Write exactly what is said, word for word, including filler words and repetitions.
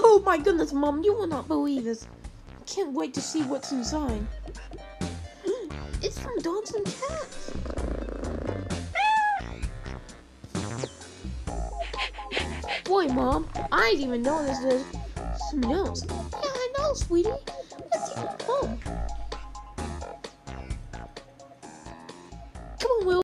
Oh my goodness, Mom, you will not believe this. I can't wait to see what's inside. It's from dogs and cats. Boy, Mom, I didn't even know this was something else. Yeah, I know, sweetie.